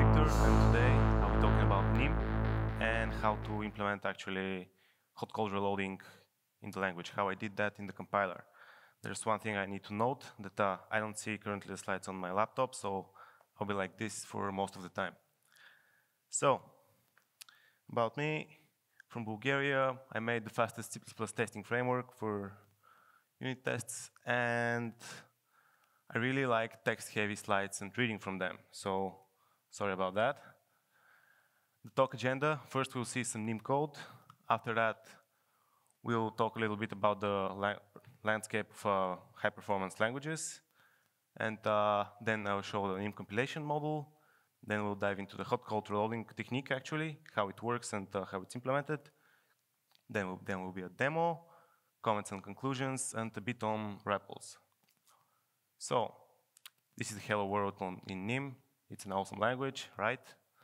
Victor, and today I'll be talking about NIM and how to implement actually hot code reloading in the language, how I did that in the compiler. There's one thing I need to note, that I don't see currently the slides on my laptop, so I'll be like this for most of the time. So, about me, from Bulgaria, I made the fastest C++ testing framework for unit tests, and I really like text-heavy slides and reading from them, so sorry about that. The talk agenda, first we'll see some NIM code. After that, we'll talk a little bit about the landscape of high-performance languages. And then I'll show the NIM compilation model. Then we'll dive into the hot code reloading technique, actually, how it works and how it's implemented. Then will be a demo, comments and conclusions, and a bit on REPLs. So, this is the hello world in NIM. It's an awesome language, right?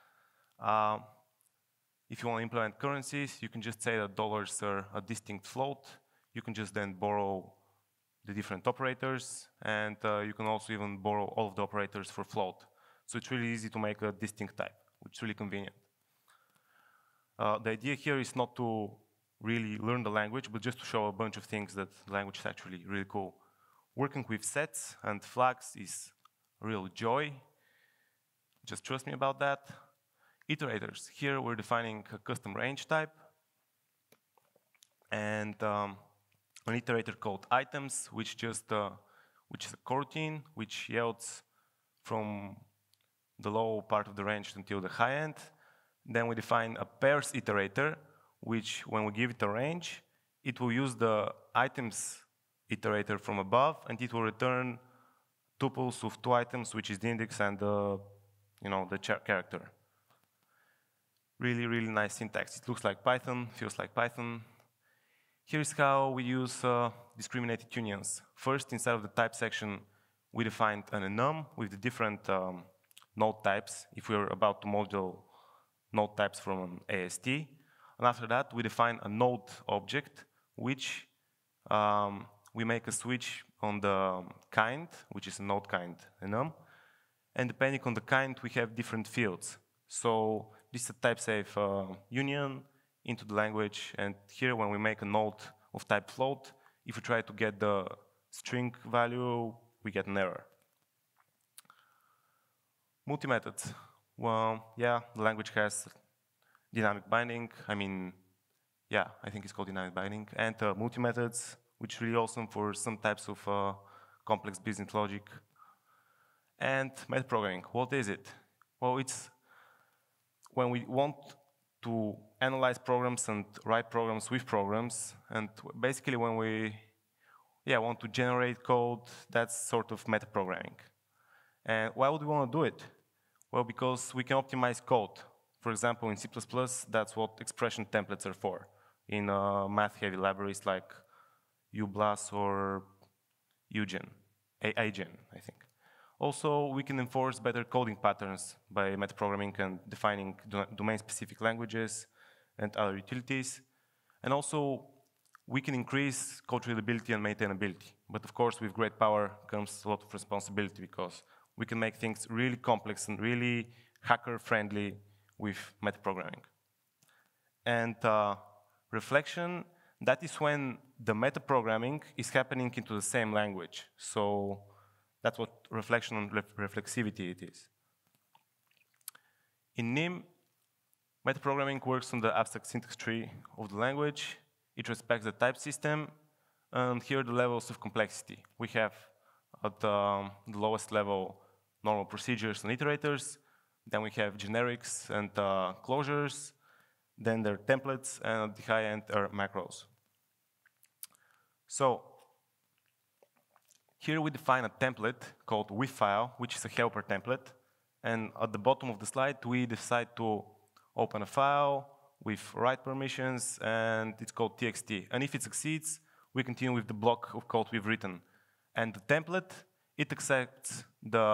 If you want to implement currencies, you can just say that dollars are a distinct float. You can just then borrow the different operators, and you can also even borrow all of the operators for float. So it's really easy to make a distinct type, which is really convenient. The idea here is not to really learn the language, but just to show a bunch of things that the language is actually really cool. Working with sets and flags is a real joy. Just trust me about that. Iterators. Here we're defining a custom range type. And an iterator called items, which is a coroutine, which yields from the low part of the range until the high end. Then we define a pairs iterator, which when we give it a range, it will use the items iterator from above, and it will return tuples of two items, which is the index and the character. Really, really nice syntax. It looks like Python, feels like Python. Here's how we use discriminated unions. First, inside of the type section, we defined an enum with the different node types, if we're about to model node types from an AST. And after that, we define a node object, which we make a switch on the kind, which is a node kind enum. And depending on the kind, we have different fields. So this is a type-safe union into the language. And here, when we make a node of type float, if we try to get the string value, we get an error. Multi-methods. Well, yeah, the language has dynamic binding. I think it's called dynamic binding. And multi-methods, which is really awesome for some types of complex business logic. And metaprogramming, what is it? Well, it's when we want to analyze programs and write programs with programs, and basically when we want to generate code, that's sort of metaprogramming. And why would we want to do it? Well, because we can optimize code. For example, in C++, that's what expression templates are for. In math-heavy libraries like uBLAS or UGen, AGen, I think. Also, we can enforce better coding patterns by metaprogramming and defining domain-specific languages and other utilities. And also, we can increase code readability and maintainability. But of course, with great power comes a lot of responsibility, because we can make things really complex and really hacker-friendly with metaprogramming. And reflection, that is when the metaprogramming is happening into the same language. So that's what reflection and reflexivity it is. In NIM, metaprogramming works on the abstract syntax tree of the language. It respects the type system, and here are the levels of complexity. We have at the lowest level normal procedures and iterators, then we have generics and closures, then there are templates, and at the high end are macros. So here we define a template called withFile, which is a helper template. And at the bottom of the slide, we decide to open a file with write permissions, and it's called txt. And if it succeeds, we continue with the block of code we've written. And the template, it accepts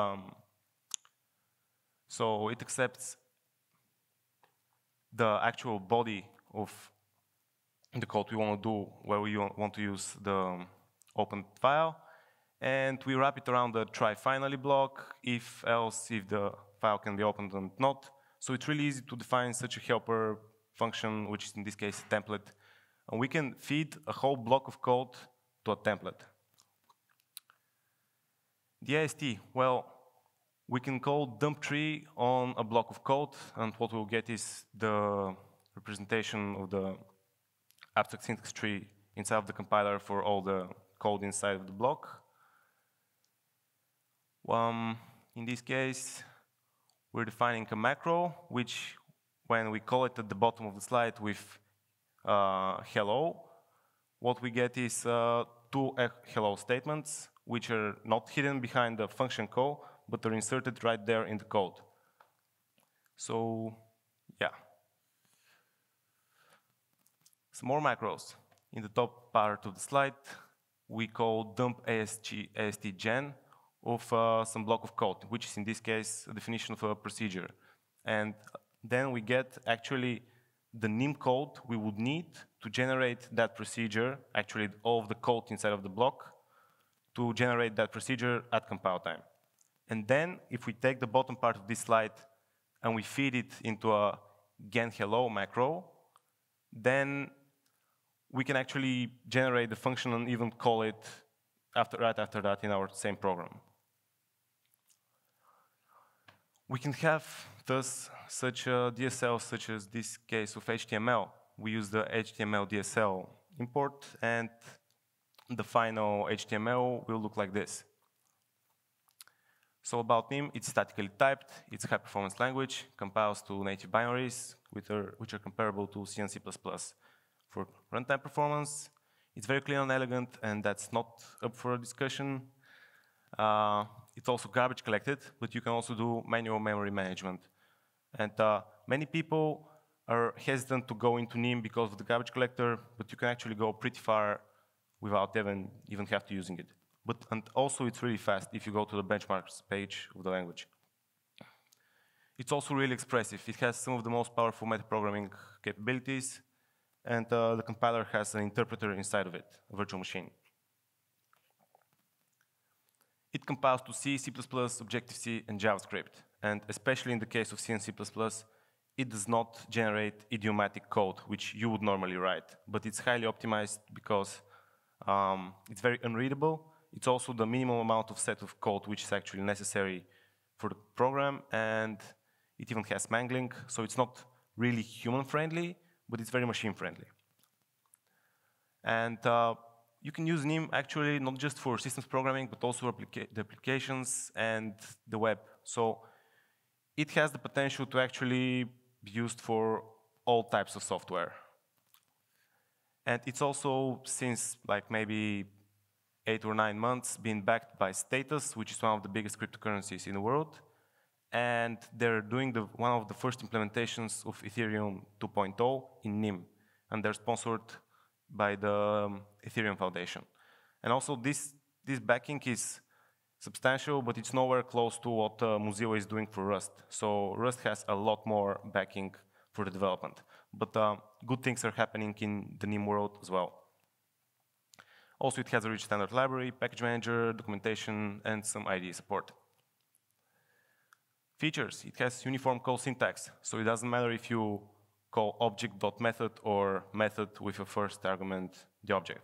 the actual body of the code we want to do, where we want to use the open file. And we wrap it around the try finally block, if else, if the file can be opened and not. So it's really easy to define such a helper function, which is in this case a template. And we can feed a whole block of code to a template. The AST, well, we can call dump tree on a block of code, and what we'll get is the representation of the abstract syntax tree inside of the compiler for all the code inside of the block. In this case, we're defining a macro, which when we call it at the bottom of the slide with hello, what we get is two hello statements, which are not hidden behind the function call, but are inserted right there in the code. So, yeah. Some more macros. In the top part of the slide, we call dump AST gen of some block of code, which is in this case a definition of a procedure. And then we get actually the NIM code we would need to generate that procedure, actually all of the code inside of the block, to generate that procedure at compile time. And then if we take the bottom part of this slide and we feed it into a gen hello macro, then we can actually generate the function and even call it right after that in our same program. We can have thus such a DSL, such as this case of HTML. We use the HTML DSL import, and the final HTML will look like this. So about NIM, it's statically typed, it's a high-performance language, compiles to native binaries, which are comparable to C and C++ for runtime performance. It's very clean and elegant, and that's not up for a discussion. It's also garbage collected, but you can also do manual memory management. And many people are hesitant to go into NIM because of the garbage collector, but you can actually go pretty far without even have to using it. And also it's really fast if you go to the benchmarks page of the language. It's also really expressive. It has some of the most powerful metaprogramming capabilities, and the compiler has an interpreter inside of it, a virtual machine. It compiles to C, C++, Objective-C, and JavaScript. And especially in the case of C and C++, it does not generate idiomatic code, which you would normally write. But it's highly optimized because it's very unreadable. It's also the minimum amount of set of code which is actually necessary for the program, and it even has mangling, so it's not really human-friendly, but it's very machine-friendly. And you can use NIM actually not just for systems programming, but also the applications and the web. So it has the potential to actually be used for all types of software. And it's also, since like maybe 8 or 9 months, been backed by Status, which is one of the biggest cryptocurrencies in the world. And they're doing one of the first implementations of Ethereum 2.0 in NIM. And they're sponsored by the Ethereum Foundation. And also this backing is substantial, but it's nowhere close to what Mozilla is doing for Rust. So Rust has a lot more backing for the development. But good things are happening in the NIM world as well. Also, it has a rich standard library, package manager, documentation, and some IDE support. Features, it has uniform call syntax, so it doesn't matter if you call object.method or method with a first argument, the object.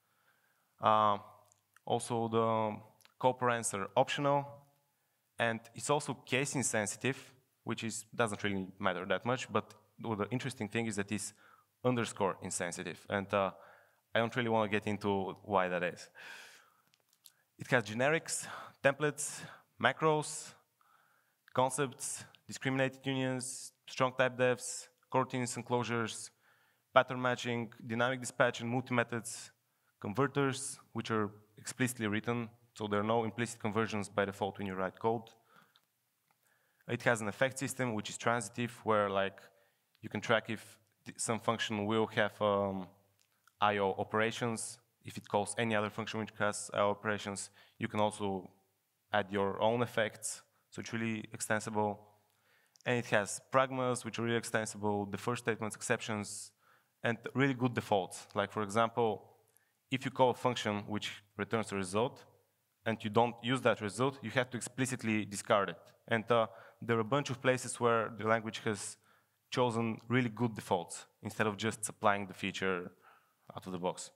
Also, the call params are optional, and it's also case insensitive, which doesn't really matter that much, but the interesting thing is that it's underscore insensitive, and I don't really want to get into why that is. It has generics, templates, macros, concepts, discriminated unions, strong type defs, coroutines and closures, pattern matching, dynamic dispatch and multi-methods, converters, which are explicitly written, so there are no implicit conversions by default when you write code. It has an effect system, which is transitive, where like you can track if some function will have I/O operations. If it calls any other function which has I/O operations, you can also add your own effects, so it's really extensible. And it has pragmas, which are really extensible, defer statements, exceptions, and really good defaults. Like for example, if you call a function which returns a result, and you don't use that result, you have to explicitly discard it. And there are a bunch of places where the language has chosen really good defaults instead of just supplying the feature out of the box.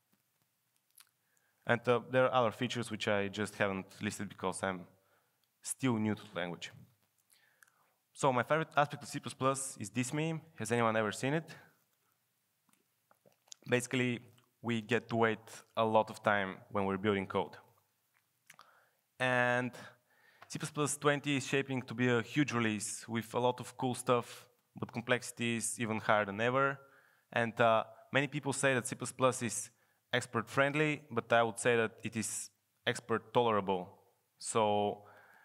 And there are other features which I just haven't listed because I'm still new to the language. So my favorite aspect of C++ is this meme. Has anyone ever seen it? Basically, we get to wait a lot of time when we're building code. And C++ 20 is shaping to be a huge release with a lot of cool stuff, but complexity is even higher than ever. And many people say that C++ is expert-friendly, but I would say that it is expert-tolerable. So,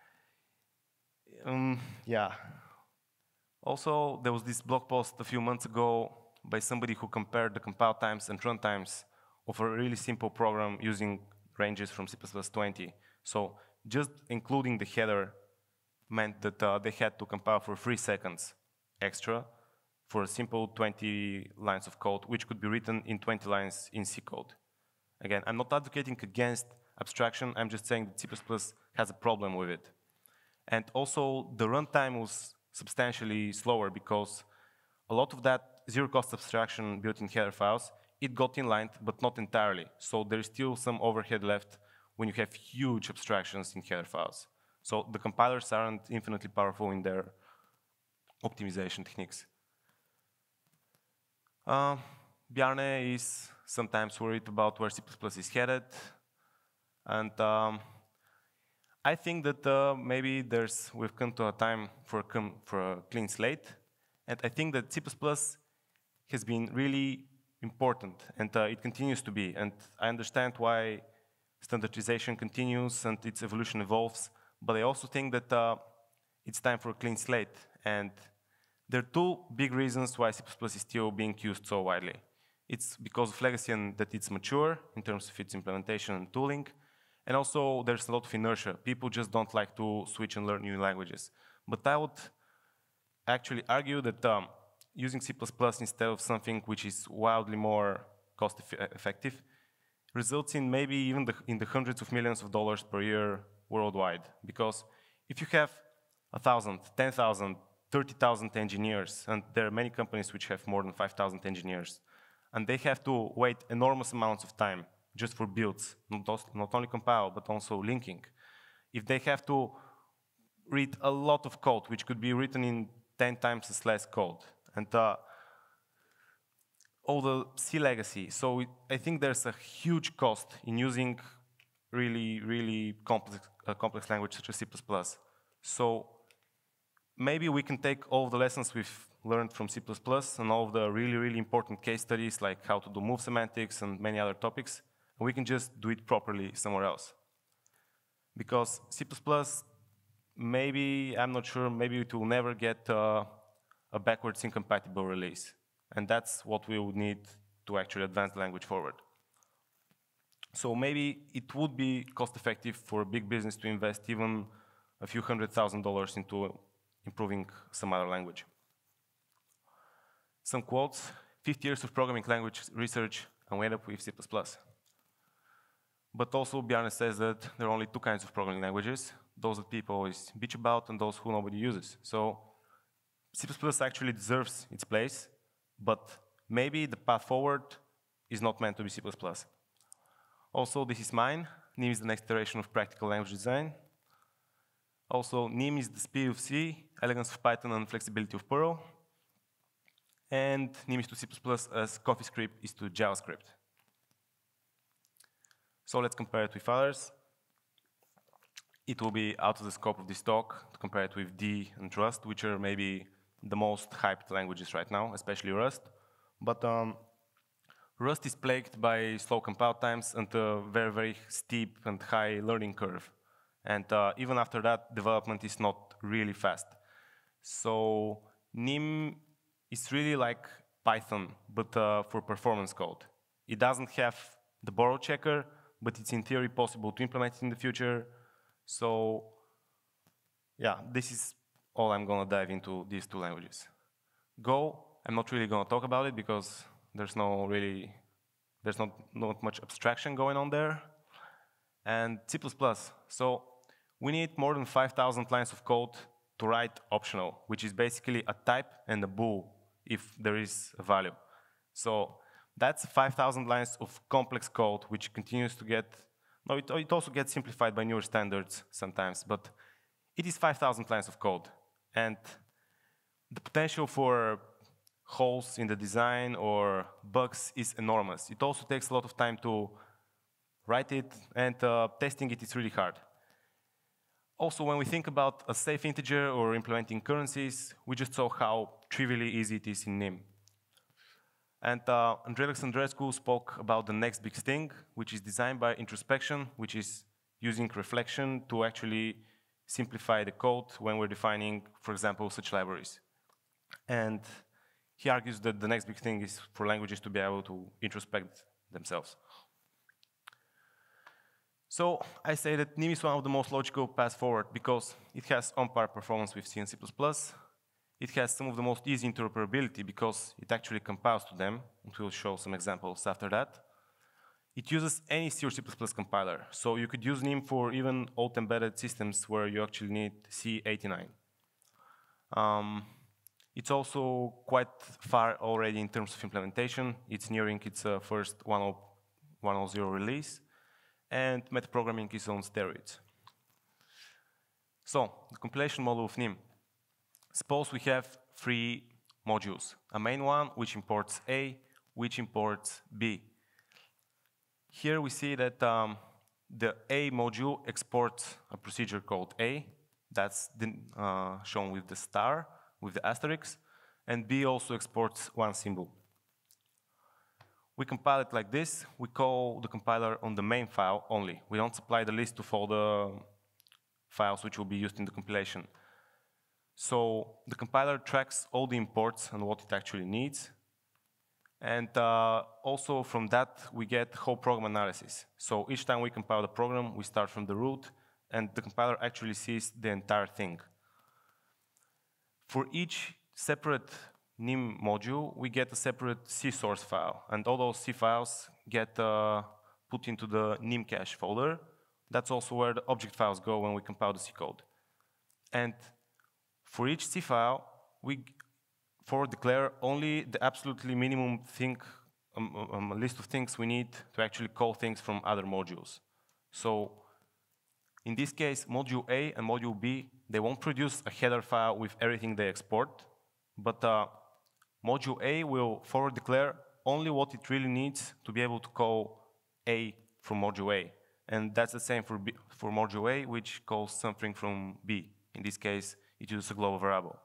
yeah. Also, there was this blog post a few months ago by somebody who compared the compile times and run times of a really simple program using ranges from C++ 20. So just including the header meant that they had to compile for 3 seconds extra for a simple 20 lines of code, which could be written in 20 lines in C code. Again, I'm not advocating against abstraction, I'm just saying that C++ has a problem with it. And also, the runtime was substantially slower because a lot of that zero-cost abstraction built in header files, it got inlined, but not entirely. So there's still some overhead left when you have huge abstractions in header files. So the compilers aren't infinitely powerful in their optimization techniques. Bjarne is sometimes worried about where C++ is headed. And I think that maybe we've come to a time for a clean slate. And I think that C++ has been really important, and it continues to be. And I understand why standardization continues and its evolution evolves, but I also think that it's time for a clean slate. And there are 2 big reasons why C++ is still being used so widely. It's because of legacy and that it's mature in terms of its implementation and tooling. And also, there's a lot of inertia. People just don't like to switch and learn new languages. But I would actually argue that using C++ instead of something which is wildly more cost-effective results in maybe even in the hundreds of millions of dollars per year worldwide. Because if you have 1,000, 10,000, 30,000 engineers, and there are many companies which have more than 5,000 engineers, and they have to wait enormous amounts of time just for builds, not only compile, but also linking. If they have to read a lot of code, which could be written in 10 times as less code, and all the C legacy. So I think there's a huge cost in using really, really complex language such as C++. So maybe we can take all of the lessons we've learned from C++ and all of the really, really important case studies like how to do move semantics and many other topics, and we can just do it properly somewhere else. Because C++, maybe, I'm not sure, maybe it will never get a backwards incompatible release. And that's what we would need to actually advance the language forward. So maybe it would be cost-effective for a big business to invest even a few $100,000 into improving some other language. Some quotes: 50 years of programming language research, and we end up with C++. But also Bjarne says that there are only 2 kinds of programming languages, those that people always bitch about and those who nobody uses. So C++ actually deserves its place, but maybe the path forward is not meant to be C++. Also, this is mine. NIM is the next iteration of practical language design. Also, NIM is the speed of C, elegance of Python, and flexibility of Perl. And NIM is to C++ as CoffeeScript is to JavaScript. So let's compare it with others. It will be out of the scope of this talk to compare it with D and Rust, which are maybe the most hyped languages right now, especially Rust. But Rust is plagued by slow compile times and a very, very steep and high learning curve. And even after that, development is not really fast. So NIM is really like Python, but for performance code. It doesn't have the borrow checker, but it's in theory possible to implement it in the future. So yeah, this is all I'm gonna dive into these 2 languages. Go, I'm not really gonna talk about it because there's not much abstraction going on there. and C++. So we need more than 5,000 lines of code to write optional, which is basically a type and a bool if there is a value. So that's 5,000 lines of complex code, which continues to get, no, it also gets simplified by newer standards sometimes, but it is 5,000 lines of code. And the potential for holes in the design or bugs is enormous. It also takes a lot of time to write it, and testing it is really hard. Also, when we think about a safe integer or implementing currencies, we just saw how trivially easy it is in NIM. And Andrei Alexandrescu spoke about the next big thing, which is designed by introspection, which is using reflection to actually simplify the code when we're defining, for example, such libraries. And he argues that the next big thing is for languages to be able to introspect themselves. So I say that NIM is one of the most logical paths forward because it has on-par performance with C and C++. It has some of the most easy interoperability because it actually compiles to them, and we'll show some examples after that. It uses any C or C++ compiler, so you could use NIM for even old embedded systems where you actually need C89. It's also quite far already in terms of implementation. It's nearing its first 1.0 release, and metaprogramming is on steroids. So, the compilation model of NIM. Suppose we have three modules. A main one, which imports A, which imports B. Here we see that the A module exports a procedure called A. That's shown with the star, with the asterisk. And B also exports one symbol. We compile it like this. We call the compiler on the main file only. We don't supply the list of all the files which will be used in the compilation. So the compiler tracks all the imports and what it actually needs. And also from that, we get whole program analysis. So each time we compile the program, we start from the root, and the compiler actually sees the entire thing. For each separate NIM module, we get a separate C source file, and all those C files get put into the NIM cache folder. That's also where the object files go when we compile the C code. And for each C file, we forward declare only the absolutely minimum thing, a list of things we need to actually call things from other modules. So in this case, module A and module B, they won't produce a header file with everything they export, but module A will forward declare only what it really needs to be able to call A from module A. And that's the same for module A, which calls something from B. In this case, it uses a global variable.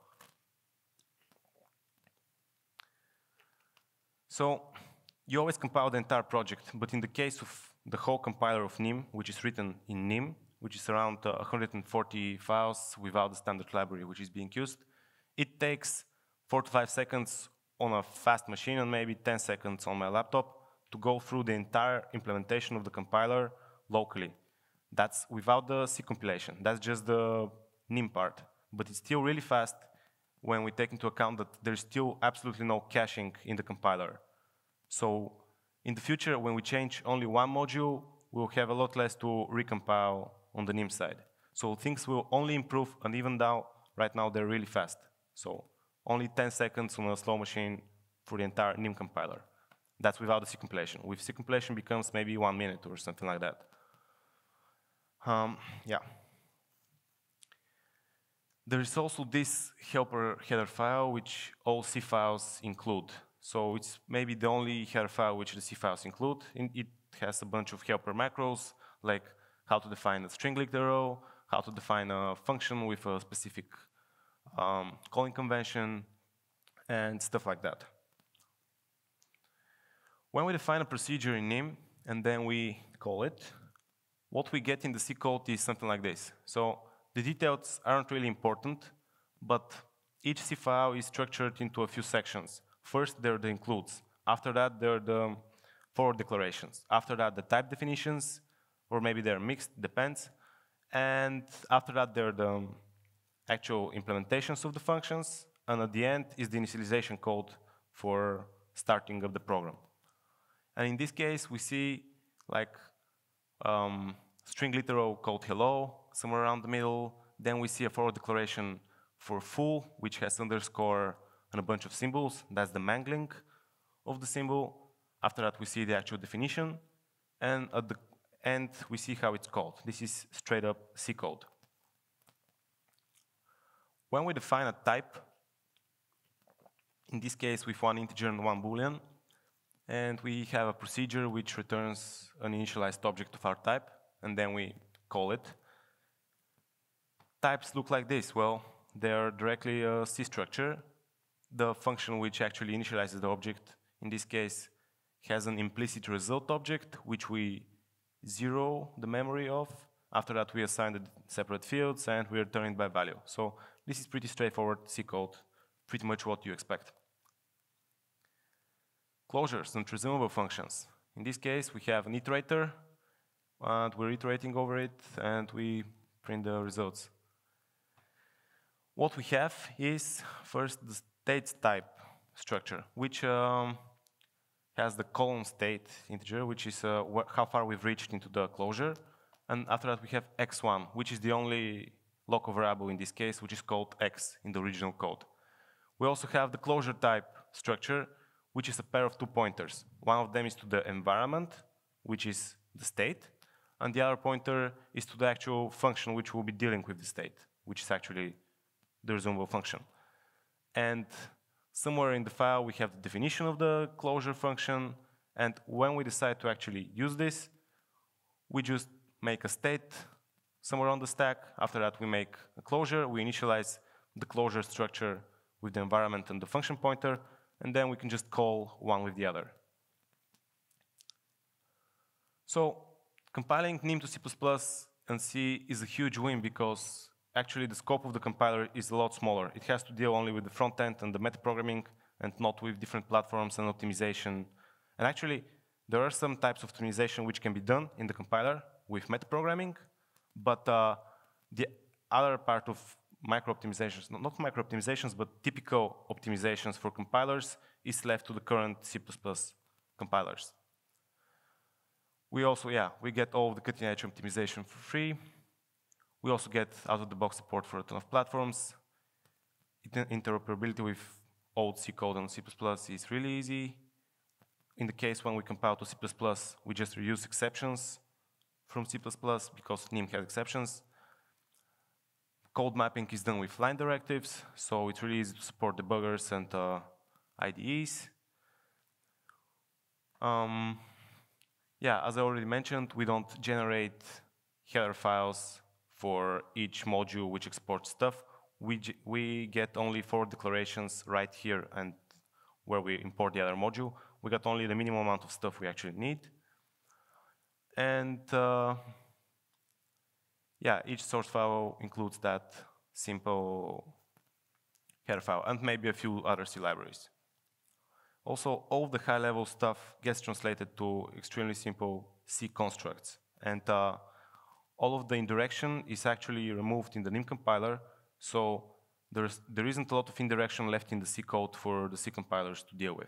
So you always compile the entire project, but in the case of the whole compiler of NIM, which is written in NIM, which is around 140 files without the standard library which is being used, it takes 4 to 5 seconds on a fast machine and maybe 10 seconds on my laptop to go through the entire implementation of the compiler locally. That's without the C compilation. That's just the NIM part. But it's still really fast when we take into account that there's still absolutely no caching in the compiler. So in the future, when we change only one module, we'll have a lot less to recompile on the NIM side. So things will only improve, and even though right now they're really fast. So only 10 seconds on a slow machine for the entire NIM compiler. That's without the C compilation. With C compilation becomes maybe 1 minute or something like that. Yeah. There is also this helper header file, which all C files include. So it's maybe the only header file which the C files include. It has a bunch of helper macros, like how to define a string linked arrow, how to define a function with a specific calling convention, and stuff like that. When we define a procedure in NIM, and then we call it, what we get in the C code is something like this. So the details aren't really important, but each C file is structured into a few sections. First, there are the includes. After that, there are the forward declarations. After that, the type definitions, or maybe they're mixed, depends. And after that, there are the actual implementations of the functions. And at the end is the initialization code for starting of the program. And in this case, we see like string literal called hello, somewhere around the middle. Then we see a forward declaration for full, which has underscore and a bunch of symbols. That's the mangling of the symbol. After that, we see the actual definition. And at the end, we see how it's called. This is straight up C code. When we define a type, in this case with one integer and one boolean, and we have a procedure which returns an initialized object of our type, and then we call it. Types look like this. Well, they're directly a C structure. The function which actually initializes the object, in this case, has an implicit result object, which we zero the memory of. After that, we assign the separate fields, and we return it by value. So this is pretty straightforward C code, pretty much what you expect. Closures and resumable functions. In this case, we have an iterator, and we're iterating over it, and we print the results. What we have is first the state type structure, which has the colon state integer, which is how far we've reached into the closure. And after that, we have x1, which is the only local variable in this case, which is called x in the original code. We also have the closure type structure, which is a pair of two pointers. One of them is to the environment, which is the state, and the other pointer is to the actual function which will be dealing with the state, which is actually the resumable function. And somewhere in the file, we have the definition of the closure function, and when we decide to actually use this, we just make a state somewhere on the stack. After that, we make a closure. We initialize the closure structure with the environment and the function pointer, and then we can just call one with the other. So compiling NIM to C++ and C is a huge win because actually the scope of the compiler is a lot smaller. It has to deal only with the front end and the metaprogramming and not with different platforms and optimization. And actually, there are some types of optimization which can be done in the compiler with metaprogramming, but the other part of micro-optimizations, not micro-optimizations, but typical optimizations for compilers is left to the current C++ compilers. We also, we get all of the cutting-edge optimization for free. We also get out-of-the-box support for a ton of platforms. Interoperability with old C code and C++ is really easy. In the case when we compile to C++, we just reuse exceptions from C++ because NIM has exceptions. Code mapping is done with line directives, so it's really easy to support debuggers and IDEs. As I already mentioned, we don't generate header files for each module which exports stuff. We get only forward declarations right here and where we import the other module. We got only the minimum amount of stuff we actually need. And each source file includes that simple header file and maybe a few other C libraries. Also, all the high-level stuff gets translated to extremely simple C constructs. And all of the indirection is actually removed in the NIM compiler, so there isn't a lot of indirection left in the C code for the C compilers to deal with.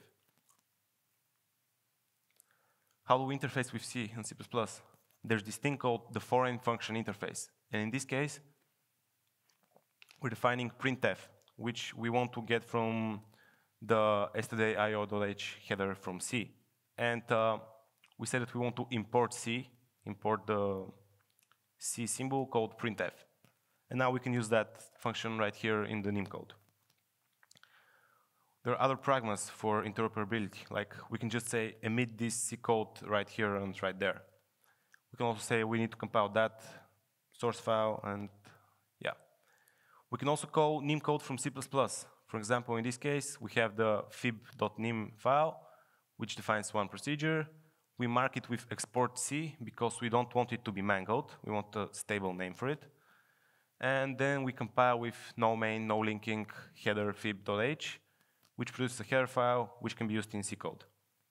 How do we interface with C and C++? There's this thing called the foreign function interface. And in this case, we're defining printf, which we want to get from the stdio.h header from C. And we said that we want to import C, import the C symbol called printf. And now we can use that function right here in the NIM code. There are other pragmas for interoperability, like we can just say emit this C code right here and right there. We can also say we need to compile that source file, and we can also call NIM code from C++. For example, in this case, we have the fib.nim file, which defines one procedure. We mark it with export C because we don't want it to be mangled. We want a stable name for it. And then we compile with no main, no linking header fib.h, which produces a header file which can be used in C code.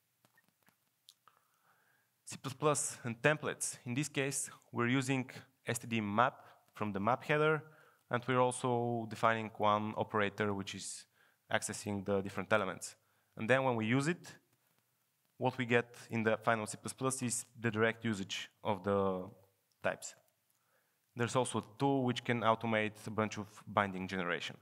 C++ and templates. In this case, we're using std_map from the map header, and we're also defining one operator which is accessing the different elements. And then when we use it, what we get in the final C++ is the direct usage of the types. There's also a tool which can automate a bunch of binding generation.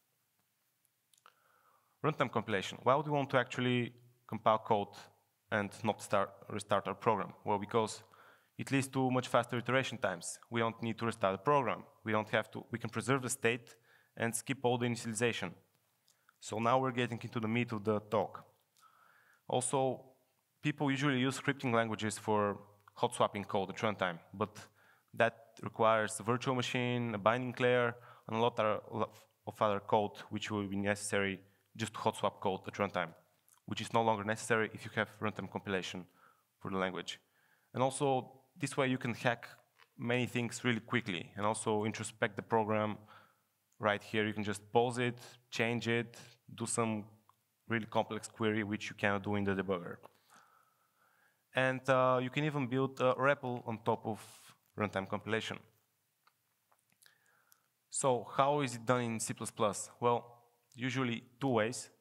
Runtime compilation. Why would we want to actually compile code and not restart our program? Well, because it leads to much faster iteration times. We don't need to restart the program. We can preserve the state and skip all the initialization. So now we're getting into the meat of the talk. Also, people usually use scripting languages for hot swapping code at runtime, but that requires a virtual machine, a binding layer, and a lot of other code which will be necessary just to hot swap code at runtime, which is no longer necessary if you have runtime compilation for the language. And also, this way you can hack many things really quickly and also introspect the program. Right here, you can just pause it, change it, do some really complex query which you cannot do in the debugger. And you can even build a REPL on top of runtime compilation. So how is it done in C++? Well, usually two ways.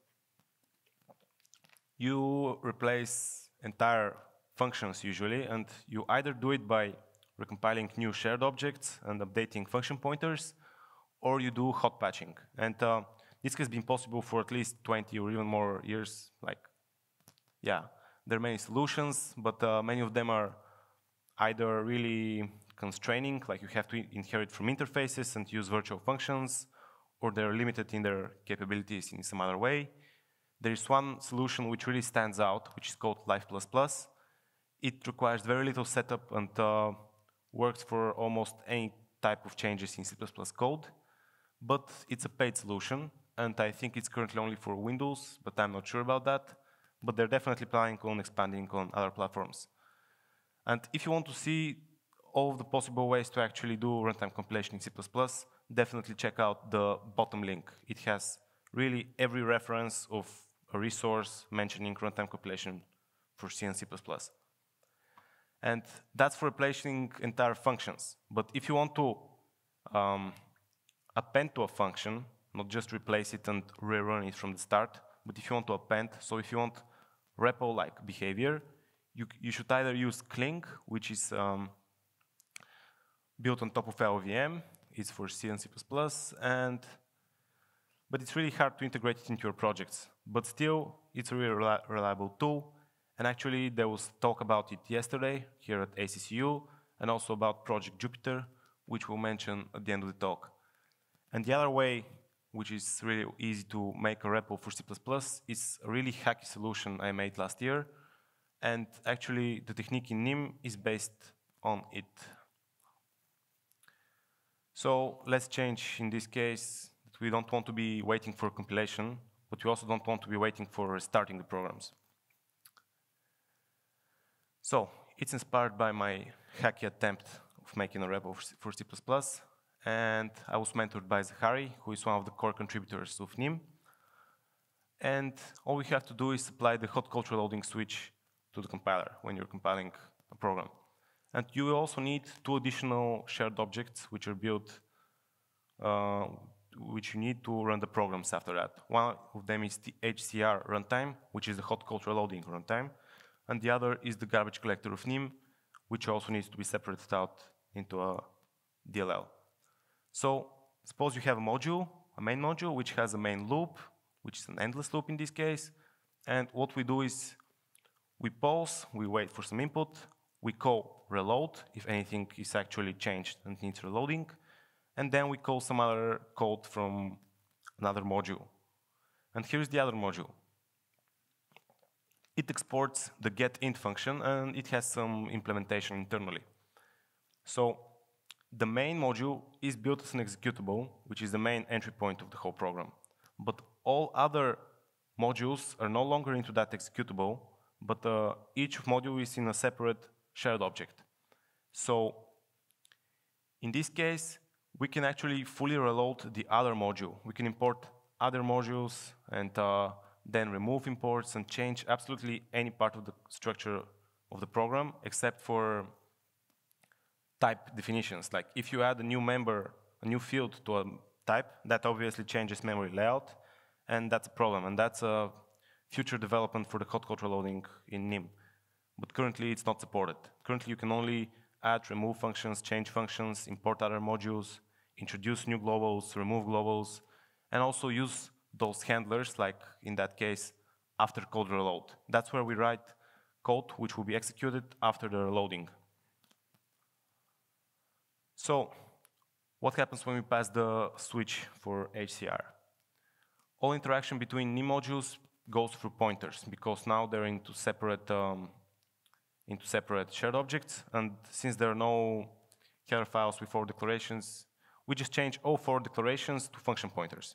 You replace entire functions usually, and you either do it by recompiling new shared objects and updating function pointers, or you do hot patching. And this has been possible for at least 20 or even more years. Like, yeah, there are many solutions, but many of them are either really constraining, like you have to inherit from interfaces and use virtual functions, or they're limited in their capabilities in some other way. There is one solution which really stands out, which is called Live++. It requires very little setup and works for almost any type of changes in C++ code, but it's a paid solution, and I think it's currently only for Windows, but I'm not sure about that. But they're definitely planning on expanding on other platforms. And if you want to see all of the possible ways to actually do runtime compilation in C++, definitely check out the bottom link. It has really every reference of a resource mentioning runtime compilation for C and C++. And that's for replacing entire functions. But if you want to append to a function, not just replace it and rerun it from the start, but if you want to append, so if you want REPL-like behavior, you should either use Cling, which is built on top of LLVM. It's for C and C++, but it's really hard to integrate it into your projects. But still, it's a really reliable tool. And actually, there was talk about it yesterday here at ACCU, and also about Project Jupyter, which we'll mention at the end of the talk. And the other way, which is really easy to make a REPL for C++, is a really hacky solution I made last year. And actually, the technique in NIM is based on it. So let's change, in this case, that we don't want to be waiting for compilation, but we also don't want to be waiting for restarting the programs. So it's inspired by my hacky attempt of making a REPL for C++, and I was mentored by Zachary, who is one of the core contributors of NIM. And all we have to do is apply the hot culture loading switch to the compiler when you're compiling a program. And you will also need two additional shared objects which are built, which you need to run the programs after that. One of them is the HCR runtime, which is the hot culture loading runtime, and the other is the garbage collector of NIM, which also needs to be separated out into a DLL. So suppose you have a module, a main module, which has a main loop, which is an endless loop in this case, and what we do is we pause, we wait for some input, we call reload if anything is actually changed and needs reloading, and then we call some other code from another module. And here's the other module. It exports the getInt function, and it has some implementation internally. So the main module is built as an executable, which is the main entry point of the whole program. But all other modules are no longer into that executable, but each module is in a separate shared object. So in this case, we can actually fully reload the other module. We can import other modules and then remove imports and change absolutely any part of the structure of the program except for type definitions. Like if you add a new member, a new field to a type, that obviously changes memory layout, and that's a problem. And that's a future development for the hot culture loading in NIM. But currently it's not supported. Currently you can only add, remove functions, change functions, import other modules, introduce new globals, remove globals, and also use those handlers, like in that case, after code reload. That's where we write code which will be executed after the reloading. So, what happens when we pass the switch for HCR? All interaction between new modules goes through pointers, because now they're into separate shared objects, and since there are no header files with 4 declarations, we just change all 4 declarations to function pointers.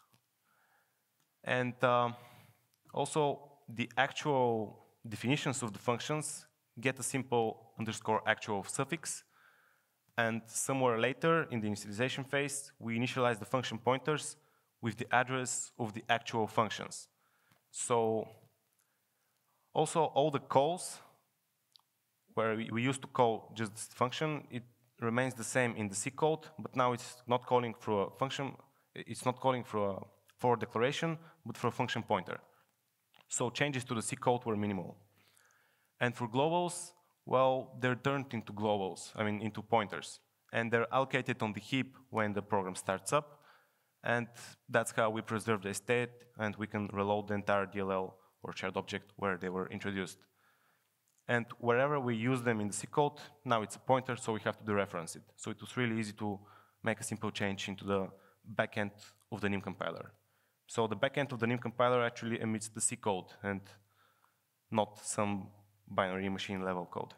And also, the actual definitions of the functions get a simple _actual suffix, and somewhere later in the initialization phase, we initialize the function pointers with the address of the actual functions. So also all the calls where we used to call just this function, it remains the same in the C code, but now it's not calling for a function, it's not calling for a for declaration, but for a function pointer. So changes to the C code were minimal. And for globals, well, they're turned into globals, into pointers. And they're allocated on the heap when the program starts up. And that's how we preserve the state, and we can reload the entire DLL or shared object where they were introduced. And wherever we use them in the C code, now it's a pointer, so we have to dereference it. So it was really easy to make a simple change into the backend of the NIM compiler. So the backend of the NIM compiler actually emits the C code and not some binary machine level code.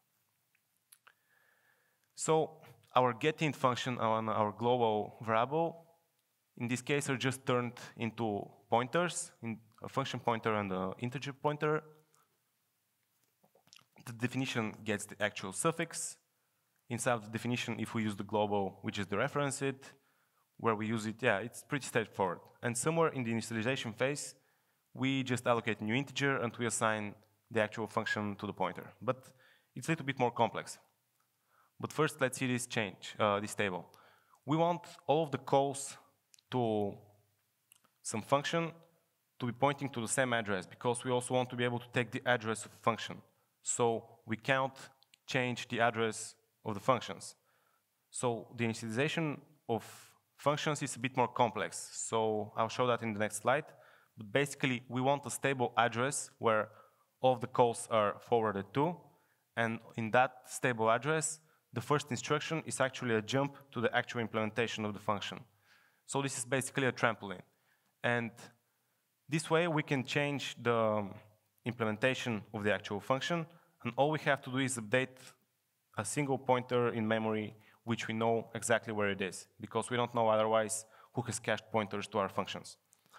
So our getInt function on our global variable, in this case, are just turned into pointers, in a function pointer and an integer pointer. The definition gets the actual suffix. Inside of the definition, if we use the global, we just dereference it. Where we use it, yeah, it's pretty straightforward. And somewhere in the initialization phase, we just allocate a new integer and we assign the actual function to the pointer. But it's a little bit more complex. But first, let's see this this table. We want all of the calls to some function to be pointing to the same address, because we also want to be able to take the address of a function. So we can't change the address of the functions. So the initialization of functions is a bit more complex. So I'll show that in the next slide. But basically, we want a stable address where all of the calls are forwarded to. And in that stable address, the first instruction is actually a jump to the actual implementation of the function. So this is basically a trampoline. And this way, we can change the implementation of the actual function. And all we have to do is update a single pointer in memory, which we know exactly where it is, because we don't know otherwise who has cached pointers to our functions.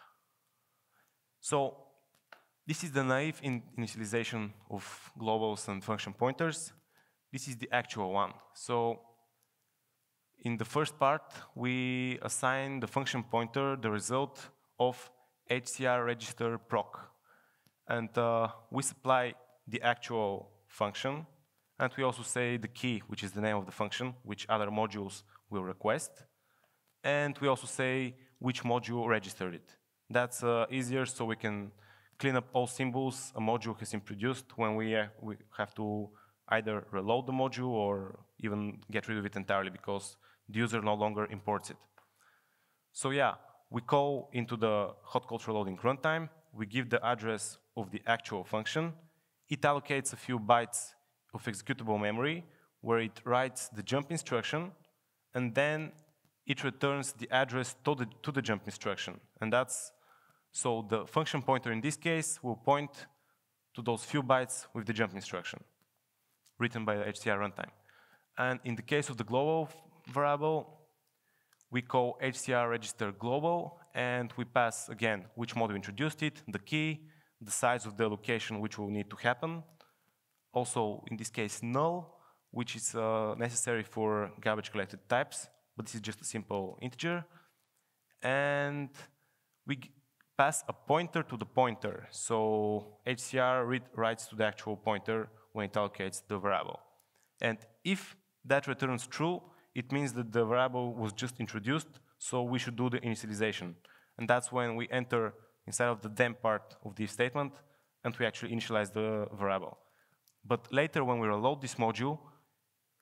So this is the naive initialization of globals and function pointers. This is the actual one. So in the first part, we assign the function pointer the result of HCR register proc. And we supply the actual function. And we also say the key, which is the name of the function, which other modules will request. And we also say which module registered it. That's easier, so we can clean up all symbols a module has introduced when we have to either reload the module or even get rid of it entirely, because the user no longer imports it. So yeah, we call into the hot code reloading runtime. We give the address of the actual function. It allocates a few bytes of executable memory, where it writes the jump instruction, and then it returns the address to the jump instruction. And that's, so the function pointer in this case will point to those few bytes with the jump instruction, written by the HCR runtime. And in the case of the global variable, we call HCR register global, and we pass, again, which module introduced it, the key, the size of the location which will need to happen. Also, in this case, null, which is necessary for garbage collected types, but this is just a simple integer. And we pass a pointer to the pointer. So HCR writes to the actual pointer when it allocates the variable. And if that returns true, it means that the variable was just introduced, so we should do the initialization. And that's when we enter inside of the them part of the if statement, and we actually initialize the variable. But later, when we reload this module,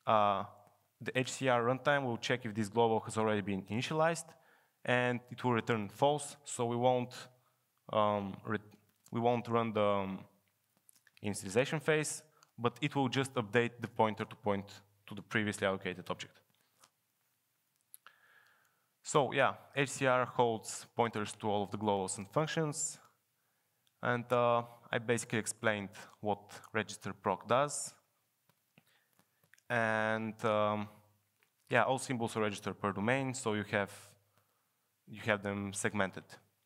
the HCR runtime will check if this global has already been initialized, and it will return false. So we won't run the initialization phase, but it will just update the pointer to point to the previously allocated object. So yeah, HCR holds pointers to all of the globals and functions. And I basically explained what register proc does. And yeah, all symbols are registered per domain, so you have them segmented.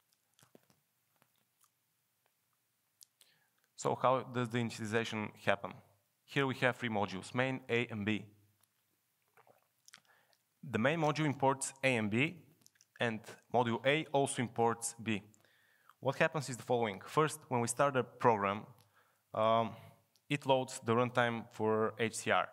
So how does the initialization happen? Here we have three modules, main, A, and B. The main module imports A and B, and module A also imports B. What happens is the following. First, when we start a program, it loads the runtime for HCR.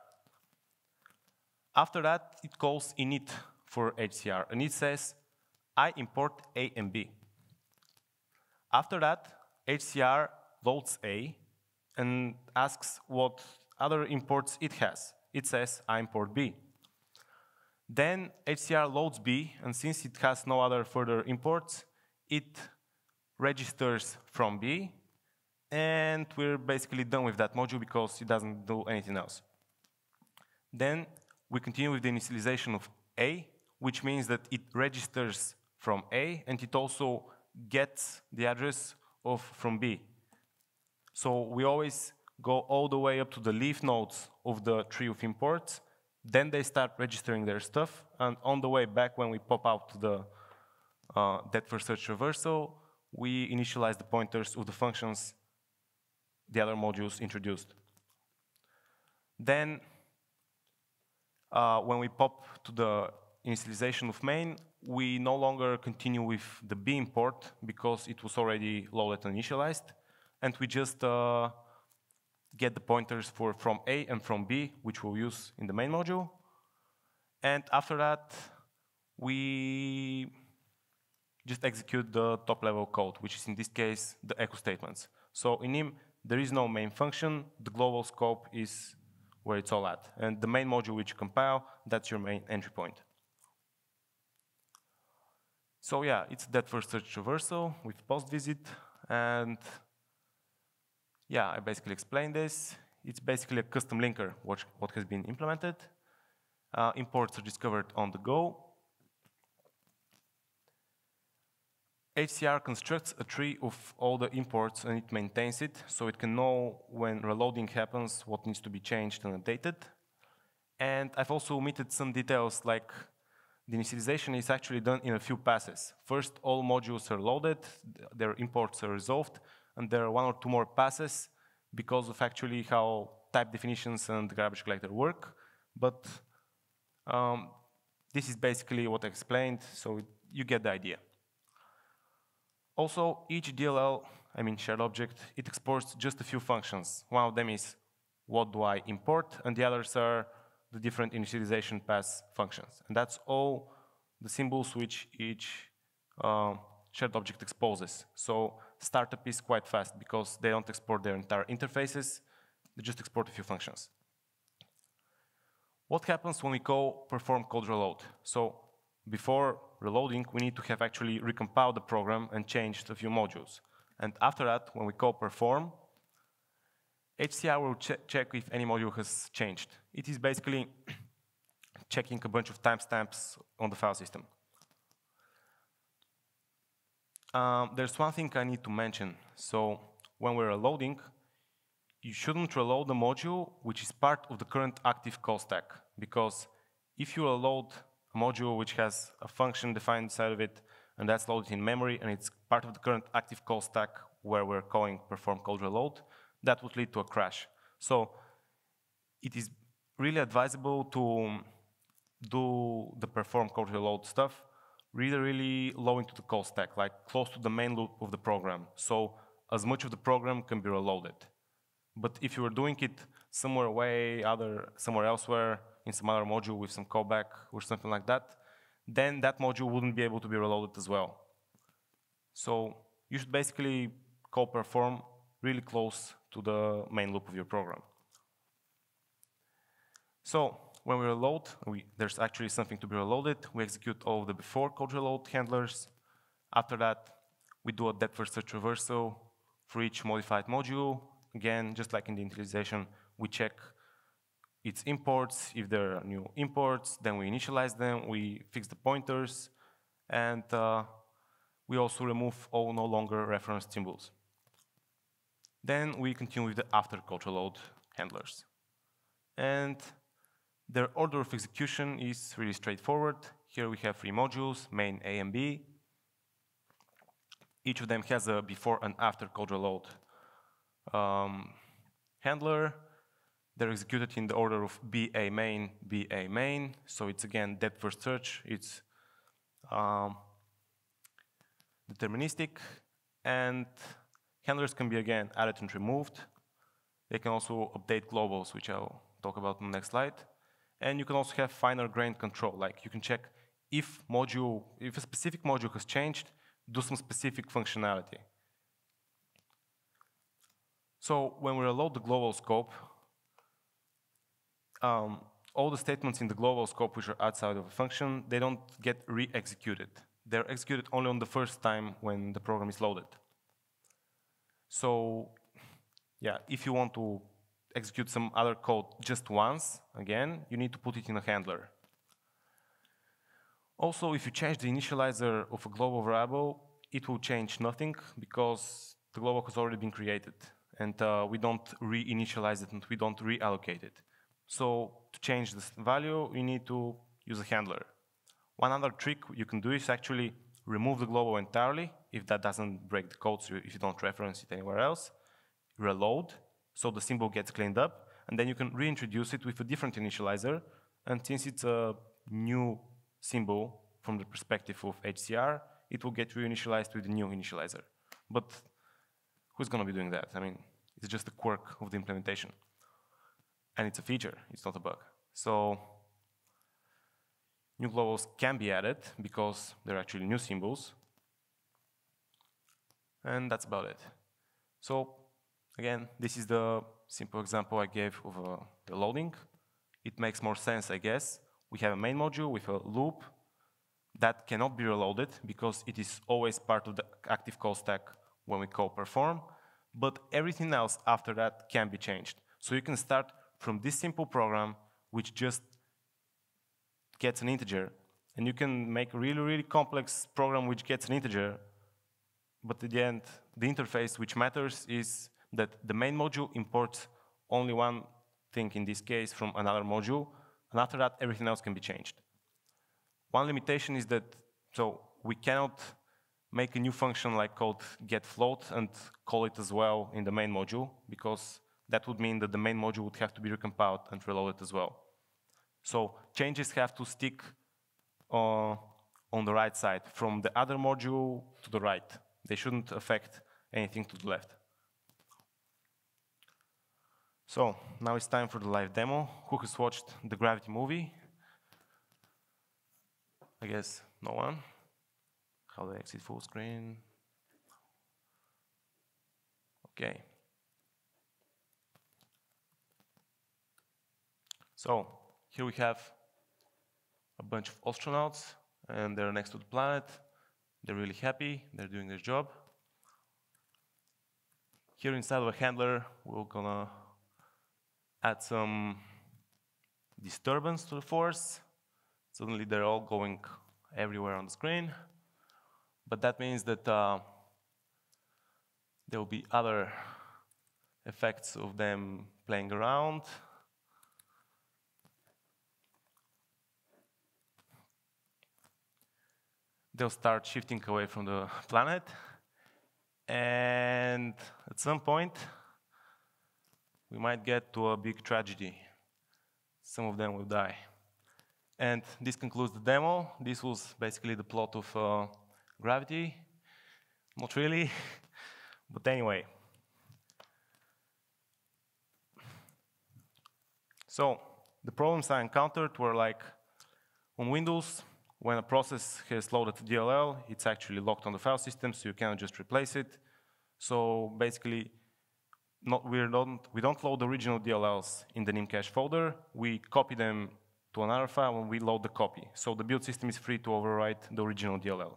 After that, it calls init for HCR, and it says, I import A and B. After that, HCR loads A and asks what other imports it has. It says, I import B. Then HCR loads B, and since it has no other further imports, it registers from B, and we're basically done with that module because it doesn't do anything else. Then we continue with the initialization of A, which means that it registers from A, and it also gets the address of from B. So we always go all the way up to the leaf nodes of the tree of imports. Then they start registering their stuff, and on the way back, when we pop out to the that first search reversal, we initialize the pointers of the functions the other modules introduced. Then, when we pop to the initialization of main, we no longer continue with the B import because it was already loaded and initialized, and we just get the pointers from A and from B, which we'll use in the main module. And after that, we just execute the top level code, which is in this case, the echo statements. So in him, there is no main function. The global scope is where it's all at. And the main module which you compile, that's your main entry point. So yeah, it's that first search reversal with post visit. And yeah, I basically explained this. It's basically a custom linker, what has been implemented. Imports are discovered on the go. HCR constructs a tree of all the imports and it maintains it, so it can know when reloading happens, what needs to be changed and updated. And I've also omitted some details, like the initialization is actually done in a few passes. First, all modules are loaded, their imports are resolved, and there are one or two more passes because of actually how type definitions and garbage collector work. But this is basically what I explained, so you get the idea. Also, each DLL, I mean shared object, it exports just a few functions. One of them is what do I import, and the others are the different initialization pass functions. And that's all the symbols which each shared object exposes. So startup is quite fast because they don't export their entire interfaces, they just export a few functions. What happens when we call perform code reload? So before reloading, we need to have actually recompiled the program and changed a few modules. And after that, when we call perform, HCR will check if any module has changed. It is basically checking a bunch of timestamps on the file system. There's one thing I need to mention. So when we're reloading, you shouldn't reload the module which is part of the current active call stack, because if you reload a module which has a function defined inside of it, and that's loaded in memory, and it's part of the current active call stack where we're calling perform code reload, that would lead to a crash. So it is really advisable to do the perform code reload stuff really low into the call stack, like close to the main loop of the program. So as much of the program can be reloaded. But if you were doing it somewhere away, somewhere elsewhere, in some other module with some callback or something like that, then that module wouldn't be able to be reloaded as well. So you should basically call perform really close to the main loop of your program. So when we reload, there's actually something to be reloaded. We execute all of the before code reload handlers. After that, we do a depth first search reversal for each modified module. Again, just like in the initialization, we check its imports. If there are new imports, then we initialize them, we fix the pointers, and we also remove all no longer referenced symbols. Then we continue with the after code reload handlers. And their order of execution is really straightforward. Here we have three modules, main A and B. Each of them has a before and after code reload handler. They're executed in the order of BA main. So it's again depth first search. It's deterministic, and handlers can be again added and removed. They can also update globals, which I'll talk about in the next slide. And you can also have finer grained control, like you can check if a specific module has changed, do some specific functionality. So when we reload the global scope, all the statements in the global scope which are outside of a function, they don't get re-executed. They're executed only on the first time when the program is loaded. So yeah, if you want to execute some other code just once, again, you need to put it in a handler. Also, if you change the initializer of a global variable, it will change nothing because the global has already been created, and we don't re-initialize it and we don't reallocate it. So to change this value, you need to use a handler. One other trick you can do is actually remove the global entirely if that doesn't break the code, so if you don't reference it anywhere else. Reload, so the symbol gets cleaned up, and then you can reintroduce it with a different initializer, and since it's a new symbol from the perspective of HCR, it will get reinitialized with the new initializer. But who's going to be doing that? I mean, it's just a quirk of the implementation. And it's a feature, it's not a bug. So new globals can be added because they're actually new symbols. And that's about it. So again, this is the simple example I gave of the loading. It makes more sense, I guess. We have a main module with a loop that cannot be reloaded because it is always part of the active call stack when we call perform, but everything else after that can be changed. So you can start from this simple program, which just gets an integer, and you can make a really, really complex program which gets an integer, but at the end, the interface which matters is that the main module imports only one thing, in this case, from another module, and after that, everything else can be changed. One limitation is that, so we cannot make a new function like called getFloat and call it as well in the main module, because that would mean that the main module would have to be recompiled and reloaded as well. So changes have to stick on the right side, from the other module to the right. They shouldn't affect anything to the left. So now it's time for the live demo. Who has watched the Gravity movie? I guess no one. How do I exit full screen? Okay. So here we have a bunch of astronauts, and they're next to the planet. They're really happy. They're doing their job. Here inside of a handler, we're gonna add some disturbance to the force. Suddenly they're all going everywhere on the screen. But that means that there will be other effects of them playing around. They'll start shifting away from the planet. And at some point, we might get to a big tragedy. Some of them will die. And this concludes the demo. This was basically the plot of Gravity. Not really, but anyway. So the problems I encountered were like, on Windows, when a process has loaded the DLL, it's actually locked on the file system, so you cannot just replace it. So basically, we don't load the original DLLs in the nim cache folder. We copy them to another file when we load the copy. So the build system is free to overwrite the original DLL.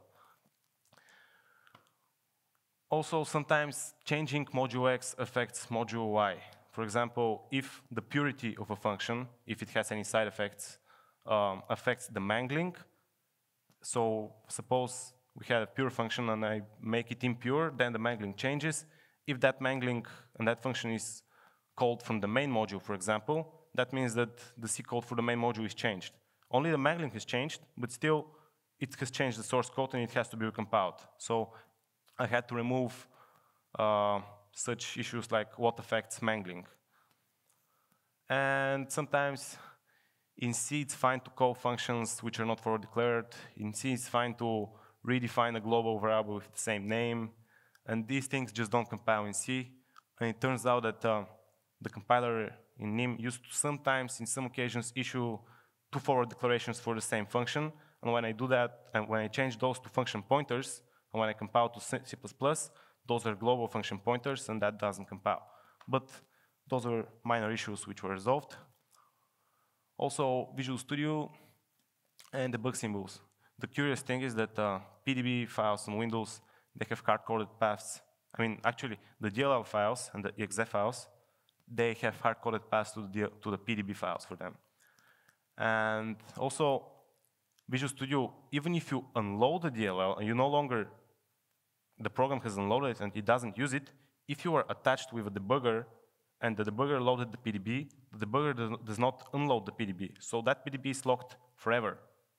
Also, sometimes changing module X affects module Y. For example, if the purity of a function, if it has any side effects, affects the mangling. So suppose we have a pure function and I make it impure, then the mangling changes. If that mangling and that function is called from the main module, for example, that means that the C code for the main module is changed. Only the mangling has changed, but still it has changed the source code and it has to be recompiled. So I had to remove such issues like what affects mangling. And sometimes in C it's fine to call functions which are not forward declared. In C it's fine to redefine a global variable with the same name. And these things just don't compile in C. And it turns out that the compiler in NIM used to sometimes, in some occasions, issue 2 forward declarations for the same function. And when I do that, and when I change those to function pointers, and when I compile to C++, those are global function pointers, and that doesn't compile. But those are minor issues which were resolved. Also, Visual Studio and debug symbols. The curious thing is that PDB files on Windows, they have hard-coded paths. I mean, actually, the DLL files and the exe files, they have hard-coded paths to the PDB files for them. And also, Visual Studio, even if you unload the DLL and you no longer, the program has unloaded and it doesn't use it, if you are attached with a debugger and the debugger loaded the PDB, the debugger does not unload the PDB. So that PDB is locked forever.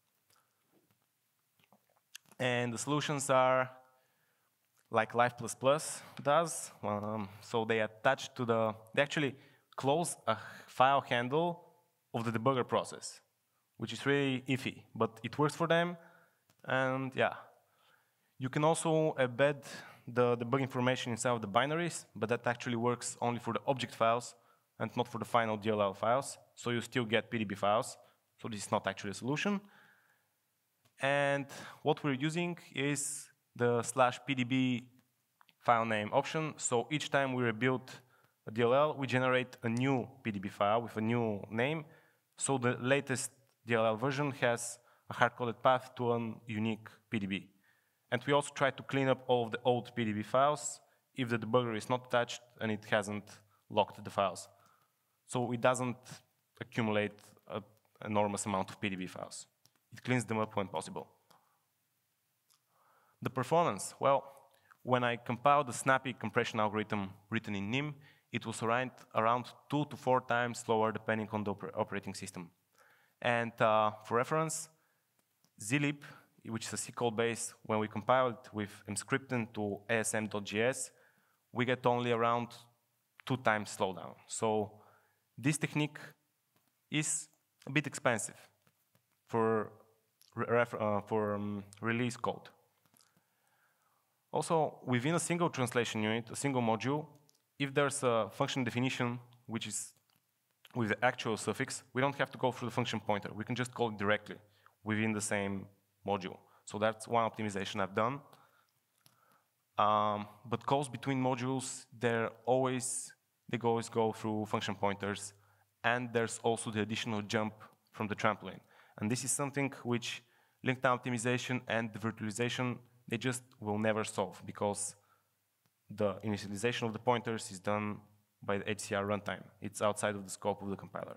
And the solutions are like Live++ does. So they attach to they actually close a file handle of the debugger process, which is really iffy, but it works for them. And yeah, you can also embed the debug information inside of the binaries, but that actually works only for the object files and not for the final DLL files. So you still get PDB files. So this is not actually a solution. And what we're using is the /pdb file name option. So each time we rebuild a DLL, we generate a new PDB file with a new name. So the latest DLL version has a hard-coded path to a unique PDB. And we also try to clean up all of the old PDB files if the debugger is not attached and it hasn't locked the files. So it doesn't accumulate an enormous amount of PDB files. It cleans them up when possible. The performance, well, when I compiled the snappy compression algorithm written in NIM, it was around 2 to 4 times slower depending on the operating system. And for reference, zlib, which is a C code base, when we compile it with mscripten to asm.js, we get only around 2 times slowdown. So this technique is a bit expensive for release code. Also, within a single translation unit, a single module, if there's a function definition which is with the actual suffix, we don't have to go through the function pointer. We can just call it directly within the same module. So that's one optimization I've done. But calls between modules, they always go through function pointers, and there's also the additional jump from the trampoline. And this is something which link time optimization and the virtualization, they just will never solve, because the initialization of the pointers is done by the HCR runtime. It's outside of the scope of the compiler.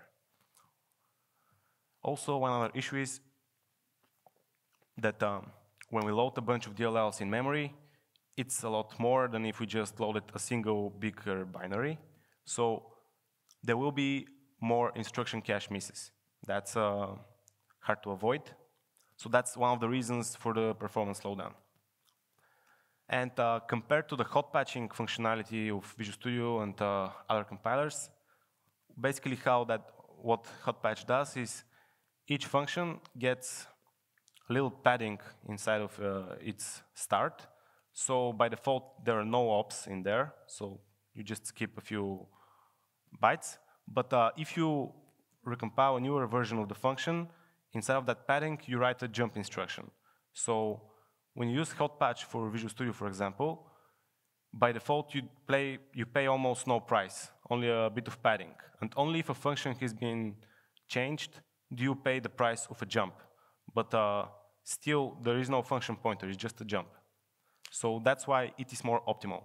Also, one other issue is that when we load a bunch of DLLs in memory, it's a lot more than if we just loaded a single bigger binary. So there will be more instruction cache misses. That's hard to avoid. So that's one of the reasons for the performance slowdown. And compared to the hot patching functionality of Visual Studio and other compilers, basically what hot patch does is each function gets a little padding inside of its start. So by default, there are no ops in there. So you just skip a few bytes. But if you recompile a newer version of the function, inside of that padding, you write a jump instruction. So when you use hot patch for Visual Studio, for example, by default, you pay almost no price, only a bit of padding. And only if a function has been changed, do you pay the price of a jump? But still, there is no function pointer, it's just a jump. So that's why it is more optimal.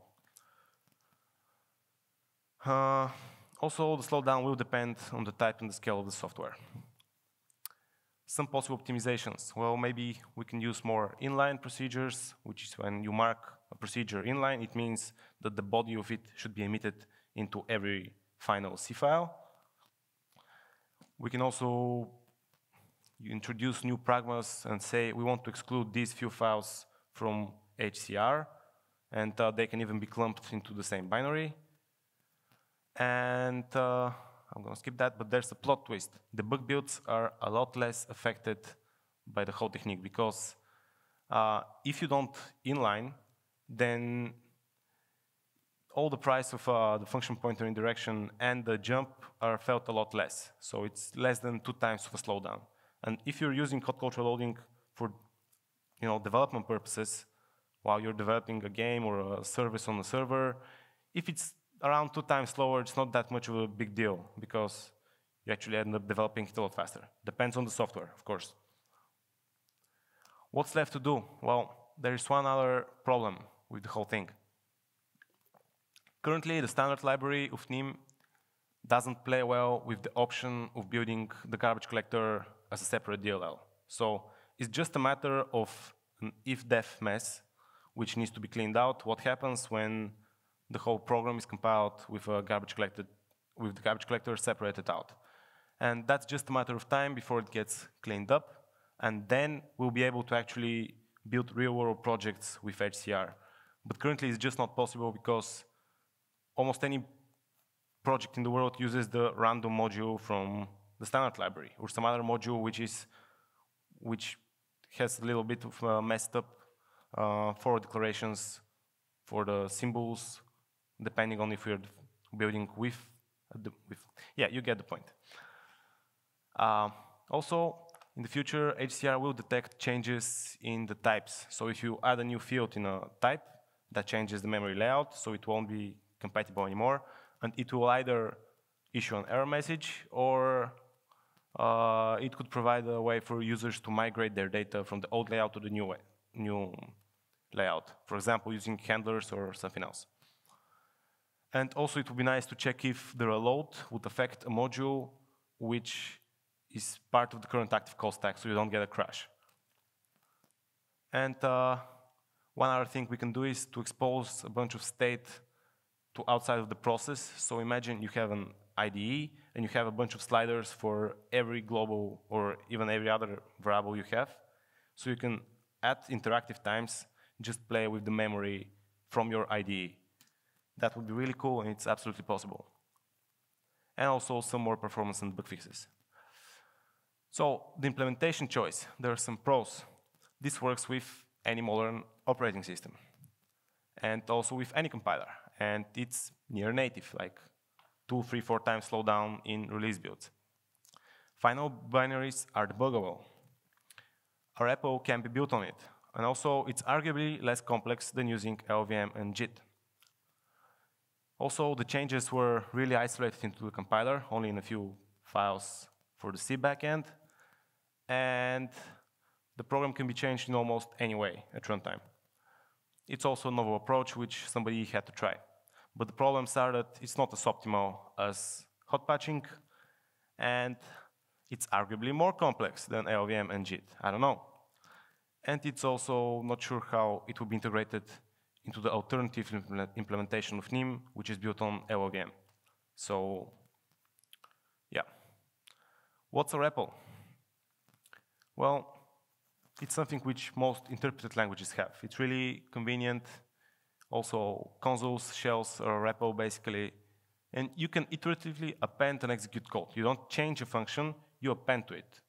Also, the slowdown will depend on the type and the scale of the software. Some possible optimizations. Well, maybe we can use more inline procedures, which is when you mark a procedure inline, it means that the body of it should be emitted into every final C file. We can also introduce new pragmas and say we want to exclude these few files from HCR, and they can even be clumped into the same binary. And I'm going to skip that, but there's a plot twist. The bug builds are a lot less affected by the whole technique because if you don't inline, then all the price of the function pointer indirection and the jump are felt a lot less. So it's less than 2 times of a slowdown. And if you're using hot culture loading for development purposes, while you're developing a game or a service on the server, if it's around 2 times slower, it's not that much of a big deal because you actually end up developing it a lot faster. Depends on the software, of course. What's left to do? Well, there is one other problem with the whole thing. Currently, the standard library of NIM doesn't play well with the option of building the garbage collector as a separate DLL. So it's just a matter of an if-def mess, which needs to be cleaned out. What happens when the whole program is compiled with the garbage collector separated out? And that's just a matter of time before it gets cleaned up. And then we'll be able to actually build real-world projects with HCR. But currently, it's just not possible because almost any project in the world uses the random module from the standard library or some other module which has a little bit of messed up forward declarations for the symbols, depending on if we're building with. Yeah, you get the point. Also, in the future, HCR will detect changes in the types. So if you add a new field in a type, that changes the memory layout, so it won't be compatible anymore, and it will either issue an error message or it could provide a way for users to migrate their data from the old layout to the new layout, for example, using handlers or something else. And also it would be nice to check if the reload would affect a module which is part of the current active call stack, so you don't get a crash. And one other thing we can do is to expose a bunch of state to outside of the process. So imagine you have an IDE and you have a bunch of sliders for every global or even every other variable you have. So you can, at interactive times, just play with the memory from your IDE. That would be really cool, and it's absolutely possible. And also some more performance and bug fixes. So the implementation choice, there are some pros. This works with any modern operating system and also with any compiler. And it's near native, like 2, 3, 4 times slowdown in release builds. Final binaries are debuggable. A REPL can be built on it. And also, it's arguably less complex than using LVM and JIT. Also, the changes were really isolated into the compiler, only in a few files for the C backend. And the program can be changed in almost any way at runtime. It's also a novel approach which somebody had to try. But the problems are that it's not as optimal as hot patching, and it's arguably more complex than LVM and JIT. I don't know. And it's also not sure how it will be integrated into the alternative implementation of NIM, which is built on LLVM. So, yeah. What's a REPL? Well, it's something which most interpreted languages have. It's really convenient. Also, consoles, shells, or a REPL basically. And you can iteratively append and execute code. You don't change a function, you append to it.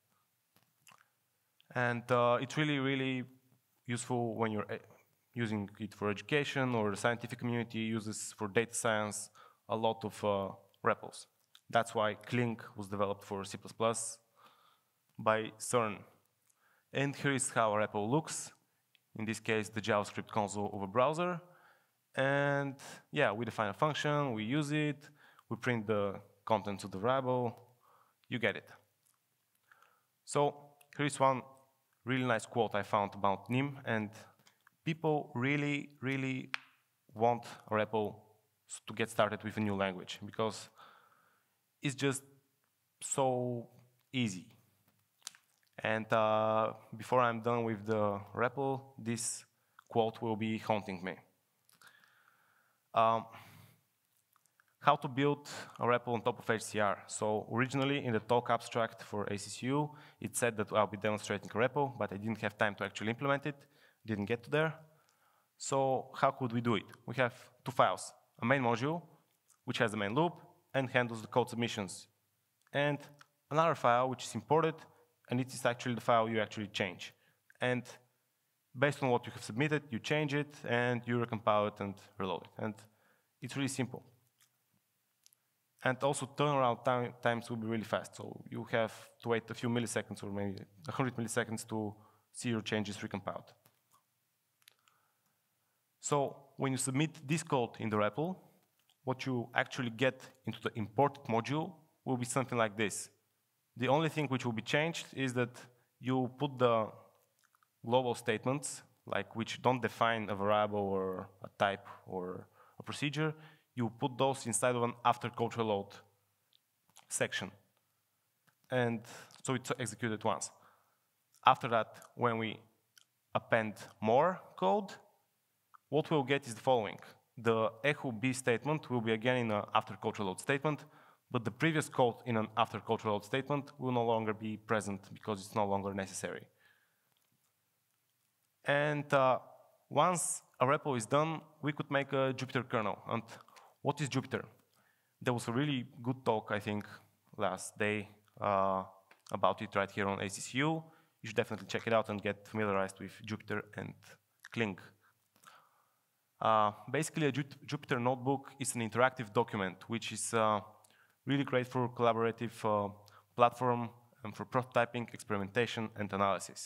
And it's really, really useful when you're using it for education, or the scientific community uses for data science a lot of REPLs. That's why Cling was developed for C++ by CERN. And here is how a REPL looks. In this case, the JavaScript console of a browser. And yeah, we define a function, we use it, we print the contents of the variable, you get it. So here is one really nice quote I found about NIM, and people really, really want a REPL to get started with a new language because it's just so easy. And before I'm done with the REPL, this quote will be haunting me. How to build a REPL on top of HCR. So originally in the talk abstract for ACCU, it said that I'll be demonstrating a REPL, but I didn't have time to actually implement it, didn't get to there. So how could we do it? We have two files, a main module, which has the main loop and handles the code submissions, and another file which is imported, and it is actually the file you actually change. And based on what you have submitted, you change it, and you recompile it and reload it. And it's really simple. And also turnaround times will be really fast. So you have to wait a few milliseconds or maybe 100 milliseconds to see your changes recompiled. So when you submit this code in the REPL, what you actually get into the imported module will be something like this. The only thing which will be changed is that you put the global statements, like which don't define a variable or a type or a procedure, you put those inside of an after code reload section. And so it's executed once. After that, when we append more code, what we'll get is the following. The echo B statement will be again in an after code reload statement, but the previous code in an after code reload statement will no longer be present because it's no longer necessary. And once a REPL is done, we could make a Jupyter kernel. And what is Jupyter? There was a really good talk, I think, last day about it right here on ACCU. You should definitely check it out and get familiarized with Jupyter and Kling. Basically, a Jupyter notebook is an interactive document, which is really great for collaborative platform and for prototyping, experimentation, and analysis.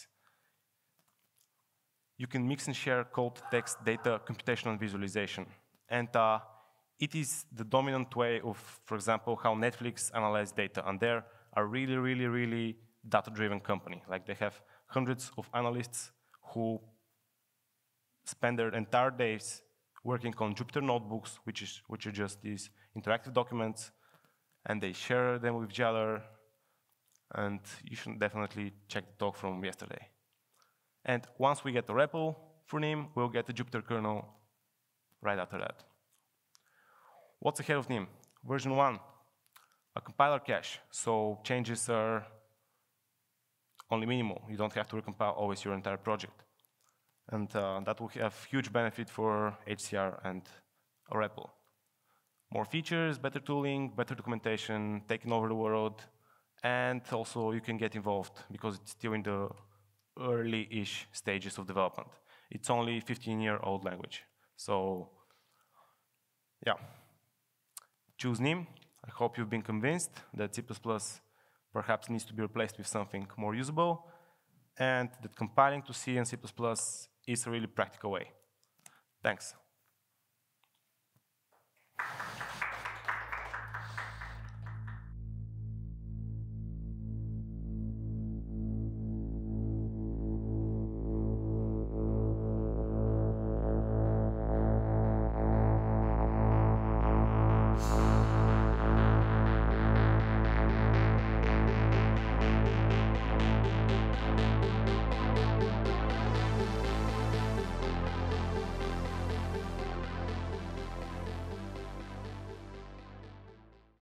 You can mix and share code, text, data, computation, and visualization. And it is the dominant way of, for example, how Netflix analyzes data. And they're a really, really, really data-driven company. Like they have hundreds of analysts who spend their entire days working on Jupyter notebooks, which are just these interactive documents, and they share them with each other. And you should definitely check the talk from yesterday. And once we get the REPL for NIM, we'll get the Jupyter kernel right after that. What's ahead of NIM? Version 1, a compiler cache. So changes are only minimal. You don't have to recompile always your entire project. And that will have huge benefit for HCR and REPL. More features, better tooling, better documentation, taking over the world, and also you can get involved because it's still in the early-ish stages of development. It's only a 15-year-old language. So, yeah. Choose NIM. I hope you've been convinced that C++ perhaps needs to be replaced with something more usable, and that compiling to C and C++ is a really practical way. Thanks.